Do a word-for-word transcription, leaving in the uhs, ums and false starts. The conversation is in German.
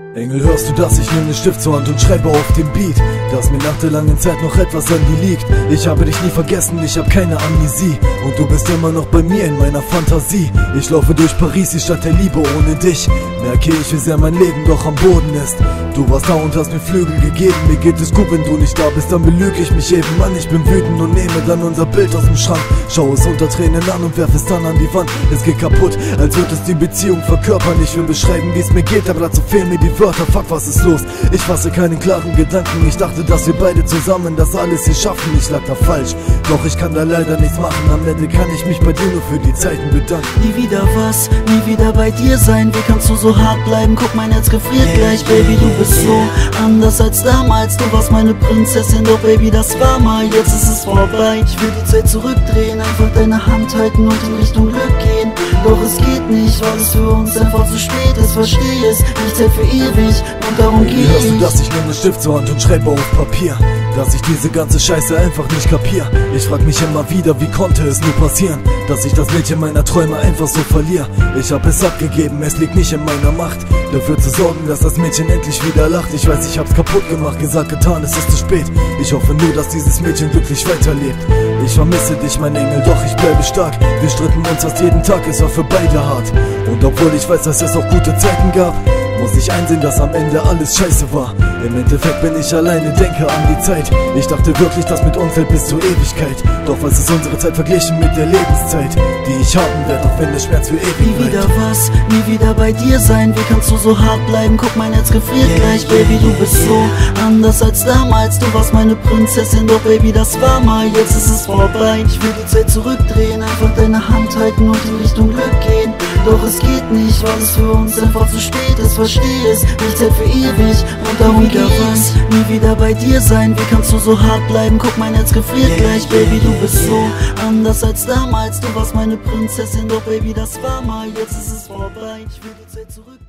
Engel, hörst du das? Ich nehm den Stift zur Hand und schreibe auf den Beat, dass mir nach der langen Zeit noch etwas an dir liegt. Ich habe dich nie vergessen, ich hab keine Amnesie, und du bist immer noch bei mir in meiner Fantasie. Ich laufe durch Paris, die Stadt der Liebe ohne dich. Merke ich, wie sehr mein Leben doch am Boden ist. Du warst da und hast mir Flügel gegeben. Mir geht es gut, wenn du nicht da bist, dann belüge ich mich eben. Mann, ich bin wütend und nehme dann unser Bild aus dem Schrank, schau es unter Tränen an und werf es dann an die Wand. Es geht kaputt, als würde es die Beziehung verkörpern. Ich will beschreiben, wie es mir geht, aber dazu fehlen mir die Wörter. Fuck, was ist los? Ich fasse keinen klaren Gedanken. Ich dachte, dass wir beide zusammen das alles hier schaffen. Ich lag da falsch, doch ich kann da leider nichts machen. Am Ende kann ich mich bei dir nur für die Zeiten bedanken. Nie wieder was, nie wieder bei dir sein. Wie kannst du so hart bleiben? Guck, mein Herz gefriert gleich, Baby, du bist so anders als damals. Du warst meine Prinzessin, doch Baby, das war mal, jetzt ist es vorbei. Ich will die Zeit zurückdrehen, einfach deine Hand halten und in Richtung Glück gehen. Doch es geht nicht, weil es für uns einfach zu spät ist. Versteh es, nicht Zeit für ewig, und darum geht es. Hörst du das? Ich nehm den Stift zur Hand und schreibe auf Papier, dass ich diese ganze Scheiße einfach nicht kapier. Ich frag mich immer wieder, wie konnte es nur passieren, dass ich das Mädchen meiner Träume einfach so verliere. Ich hab es abgegeben, es liegt nicht in meiner Macht, dafür zu sorgen, dass das Mädchen endlich wieder lacht. Ich weiß, ich hab's kaputt gemacht, gesagt, getan, es ist zu spät. Ich hoffe nur, dass dieses Mädchen glücklich weiterlebt. Ich vermisse dich, mein Engel, doch ich bleibe stark. Wir stritten uns fast jeden Tag, es war für beide hart. Und obwohl ich weiß, dass es auch gute Zeiten gab, muss ich einsehen, dass am Ende alles scheiße war. Im Endeffekt bin ich alleine, denke an die Zeit. Ich dachte wirklich, das mit uns hält bis zur Ewigkeit. Doch was ist unsere Zeit verglichen mit der Lebenszeit, die ich haben werde, auch wenn der Schmerz für ewig bleibt. Nie wieder was, nie wieder bei dir sein. Wie kannst du so hart bleiben? Guck, mein Herz gefriert gleich, Baby, du bist so anders als damals. Du warst meine Prinzessin, doch Baby, das war mal, jetzt ist es vorbei. Ich will die Zeit zurückdrehen, einfach deine Hand halten und in Richtung Glück gehen. Doch es geht nicht, weil es für uns einfach zu spät ist. Versteh es, nicht Zeit für ewig, und darum geht es. Nie wieder bei dir sein, wie kannst du so hart bleiben? Guck, mein Herz gefriert gleich, Baby, du bist so anders als damals. Du warst meine Prinzessin, doch Baby, das war mal, jetzt ist es vorbei. Ich will die Zeit zurück.